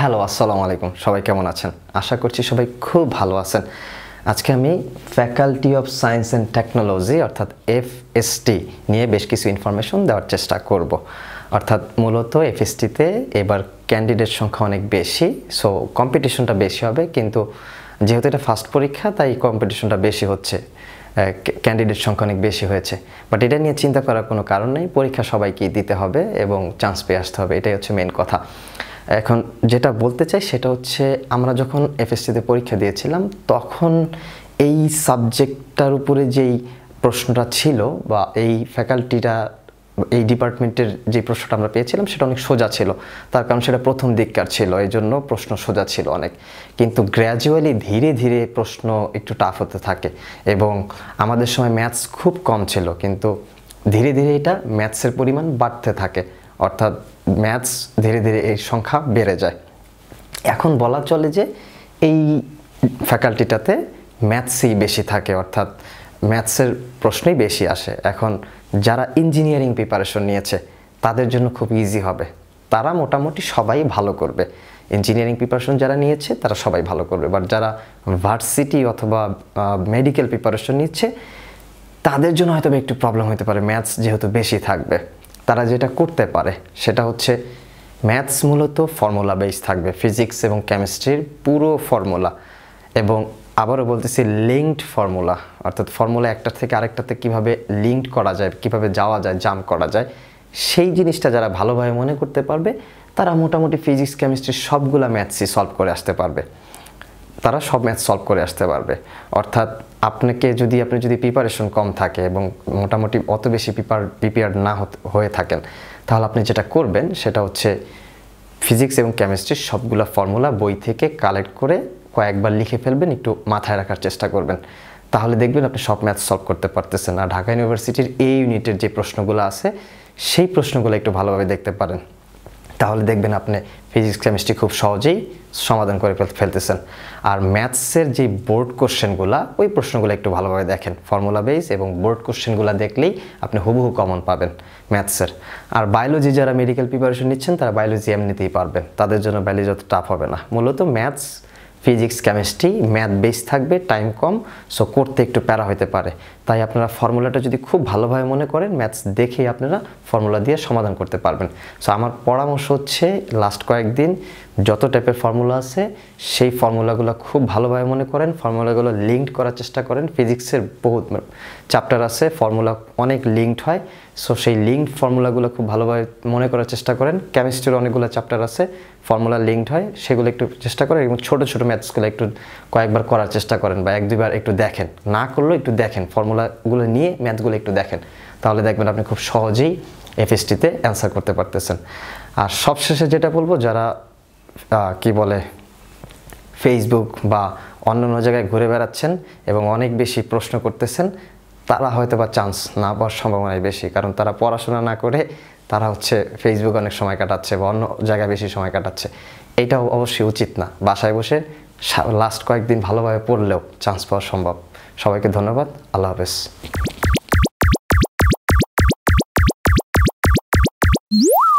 Hello আসসালামু আলাইকুম, সবাই কেমন আছেন? আশা করছি সবাই খুব ভালো আছেন। আজকে আমি faculty of science and technology অর্থাৎ এফএসটি নিয়ে বেশ কিছু ইনফরমেশন দেওয়ার চেষ্টা করব। অর্থাৎ মূলত এফএসটিতে এবার ক্যান্ডিডেট সংখ্যা অনেক বেশি, সো কম্পিটিশনটা বেশি হবে, কিন্তু যেহেতু এটা ফার্স্ট পরীক্ষা তাই কম্পিটিশনটা বেশি হচ্ছে, ক্যান্ডিডেট সংখ্যা অনেক বেশি হয়েছে। বাট এটা নিয়ে চিন্তা করার কোনো কারণ নেই, পরীক্ষা সবাইকেই দিতে হবে এবং চান্স পেয়ে আসতে হবে, এটাই হচ্ছে মেন কথা। এখন যেটা বলতে চাই সেটা হচ্ছে, আমরা যখন এফএসটিতে পরীক্ষা দিয়েছিলাম তখন এই সাবজেক্টটার উপরে যেই প্রশ্নটা ছিল বা এই ফ্যাকাল্টিটা, এই ডিপার্টমেন্টের যে প্রশ্নটা আমরা পেয়েছিলাম সেটা অনেক সোজা ছিল, তার কারণ সেটা প্রথম দিককার ছিল, এই জন্য প্রশ্ন সোজা ছিল অনেক। কিন্তু গ্র্যাজুয়ালি ধীরে ধীরে প্রশ্ন একটু টাফ হতে থাকে এবং আমাদের সময় ম্যাথস খুব কম ছিল, কিন্তু ধীরে ধীরে এটা ম্যাথসের পরিমাণ বাড়তে থাকে, অর্থাৎ ম্যাথস ধীরে ধীরে এই সংখ্যা বেড়ে যায়। এখন বলা চলে যে এই ফ্যাকাল্টিটাতে ম্যাথসই বেশি থাকে, অর্থাৎ ম্যাথসের প্রশ্নই বেশি আসে। এখন যারা ইঞ্জিনিয়ারিং প্রিপারেশন নিয়েছে তাদের জন্য খুব ইজি হবে, তারা মোটামুটি সবাই ভালো করবে। ইঞ্জিনিয়ারিং প্রিপারেশন যারা নিয়েছে তারা সবাই ভালো করবে, বাট যারা ভার্সিটি অথবা মেডিকেল প্রিপারেশন নিচ্ছে তাদের জন্য হয়তো একটু প্রবলেম হতে পারে, ম্যাথস যেহেতু বেশি থাকবে। তারা যেটা করতে পারে সেটা হচ্ছে, ম্যাথস মূলত ফর্মুলা বেস থাকবে, ফিজিক্স এবং কেমিস্ট্রির পুরো ফর্মুলা, এবং আবারও বলতেছি লিঙ্কড ফর্মুলা, অর্থাৎ ফর্মুলা একটার থেকে আরেকটাতে কীভাবে লিঙ্কড করা যায়, কীভাবে যাওয়া যায়, জাম্প করা যায়, সেই জিনিসটা যারা ভালোভাবে মনে করতে পারবে তারা মোটামুটি ফিজিক্স কেমিস্ট্রি সবগুলা ম্যাথসই সলভ করে আসতে পারবে, তারা সব ম্যাথ সলভ করে আসতে পারবে। অর্থাৎ আপনি যদি প্রিপারেশন কম থাকে এবং মোটামুটি অত বেশি প্রিপেয়ার্ড না হয়ে থাকেন, তাহলে আপনি যেটা করবেন সেটা হচ্ছে ফিজিক্স এবং কেমিস্ট্রির সবগুলা ফর্মুলা বই থেকে কালেক্ট করে কয়েকবার লিখে ফেলবেন, একটু মাথায় রাখার চেষ্টা করবেন, তাহলে দেখবেন আপনি সব ম্যাথ সলভ করতে পারতেছেন। আর ঢাকা ইউনিভার্সিটির এই ইউনিটের যে প্রশ্নগুলো আছে সেই প্রশ্নগুলো একটু ভালোভাবে দেখতে পারেন, তাহলে দেখবেন আপনি ফিজিক্স কেমিস্ট্রি খুব সহজেই সমাধান করে ফেলতেছেন। আর ম্যাথসের যে বোর্ড কোশ্চেনগুলো, ওই প্রশ্নগুলো একটু ভালোভাবে দেখেন, ফর্মুলা বেস এবং বোর্ড কোশ্চেনগুলো দেখলেই আপনি হুবহু কমন পাবেন ম্যাথসের। আর বায়োলজি যারা মেডিকেল প্রিপারেশন নিচ্ছেন তারা বায়োলজি এমনিতেই পারবেন, তাদের জন্য বায়োলজি অত টাফ হবে না। মূলত maths, physics, chemistry math base থাকবে, টাইম কম, সো করতে একটু প্যারা হতে পারে। তাই আপনারা ফর্মুলাটা যদি খুব ভালোভাবে মনে করেন, ম্যাথস দেখেই আপনারা ফর্মুলা দিয়ে সমাধান করতে পারবেন। সো আমার পরামর্শ হচ্ছে, লাস্ট কয়েকদিন যত টাইপের ফর্মুলা আছে সেই ফর্মুলাগুলো খুব ভালোভাবে মনে করেন, ফর্মুলাগুলো লিঙ্কড করার চেষ্টা করেন। ফিজিক্সের বহুত চ্যাপ্টার আছে, ফর্মুলা অনেক লিঙ্কড হয়, সো সেই লিঙ্কড ফর্মুলাগুলো খুব ভালোভাবে মনে করার চেষ্টা করেন। কেমিস্ট্রির অনেকগুলো চ্যাপ্টার আছে ফর্মুলা লিঙ্কড হয়, সেগুলো একটু চেষ্টা করেন, এবং ছোটো ছোটো ম্যাথসগুলো একটু কয়েকবার করার চেষ্টা করেন বা এক দুইবার একটু দেখেন, না করলেও একটু দেখেন, ফর্মুলাগুলো নিয়ে ম্যাথগুলো একটু দেখেন, তাহলে দেখবেন আপনি খুব সহজেই এফএসটিতে অ্যান্সার করতে পারতেছেন। আর সবশেষে যেটা বলবো, যারা ফেসবুক বা অন্যান্য জায়গায় ঘুরে বেড়াচ্ছেন এবং অনেক বেশি প্রশ্ন করতেছেন, তারা হয়তো বা চান্স না পাওয়ার সম্ভাবনাই বেশি, কারণ তারা পড়াশোনা না করে তারা ফেসবুকে অনেক সময় কাটাচ্ছে বা অন্য জায়গায় বেশি সময় কাটাচ্ছে। এটাও অবশ্যই উচিত না, বাসায় বসে লাস্ট কয়েকদিন ভালোভাবে পড়লেও চান্স পাওয়া সম্ভব। সবাইকে ধন্যবাদ, আল্লাহ হাফেজ।